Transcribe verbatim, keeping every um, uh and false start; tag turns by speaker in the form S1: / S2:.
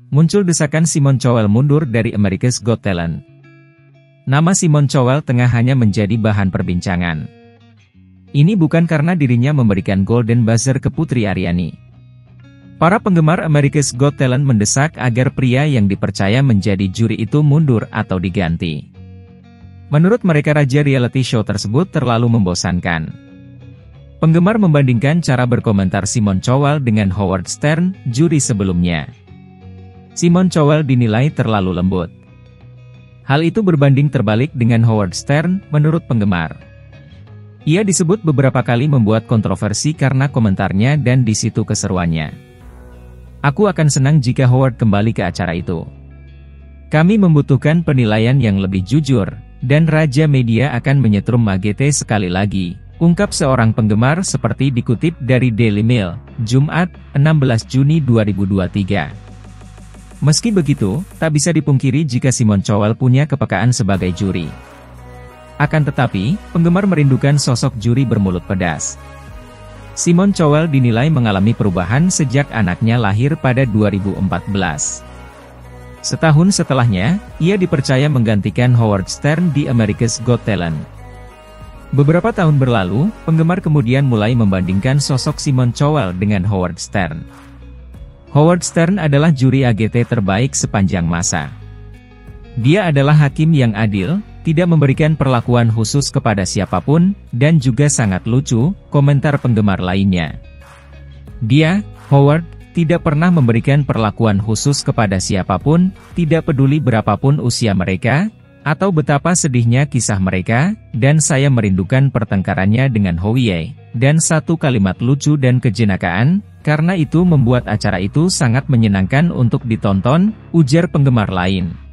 S1: muncul desakan Simon Cowell mundur dari America's Got Talent. Nama Simon Cowell tengah hanya menjadi bahan perbincangan. Ini bukan karena dirinya memberikan Golden Buzzer ke Putri Aryani. Para penggemar America's Got Talent mendesak agar pria yang dipercaya menjadi juri itu mundur atau diganti. Menurut mereka raja reality show tersebut terlalu membosankan. Penggemar membandingkan cara berkomentar Simon Cowell dengan Howard Stern, juri sebelumnya. Simon Cowell dinilai terlalu lembut. Hal itu berbanding terbalik dengan Howard Stern, menurut penggemar. Ia disebut beberapa kali membuat kontroversi karena komentarnya dan di situ keseruannya. Aku akan senang jika Howard kembali ke acara itu. Kami membutuhkan penilaian yang lebih jujur, dan Raja Media akan menyetrum Magete sekali lagi, ungkap seorang penggemar seperti dikutip dari Daily Mail, Jumat, enam belas Juni dua ribu dua puluh tiga. Meski begitu, tak bisa dipungkiri jika Simon Cowell punya kepekaan sebagai juri. Akan tetapi, penggemar merindukan sosok juri bermulut pedas. Simon Cowell dinilai mengalami perubahan sejak anaknya lahir pada dua ribu empat belas. Setahun setelahnya, ia dipercaya menggantikan Howard Stern di America's Got Talent. Beberapa tahun berlalu, penggemar kemudian mulai membandingkan sosok Simon Cowell dengan Howard Stern. Howard Stern adalah juri A G T terbaik sepanjang masa. Dia adalah hakim yang adil, tidak memberikan perlakuan khusus kepada siapapun, dan juga sangat lucu, komentar penggemar lainnya. Dia, Howard, tidak pernah memberikan perlakuan khusus kepada siapapun, tidak peduli berapapun usia mereka, atau betapa sedihnya kisah mereka, dan saya merindukan pertengkarannya dengan Howie, dan satu kalimat lucu dan kejenakaan, karena itu membuat acara itu sangat menyenangkan untuk ditonton, ujar penggemar lain.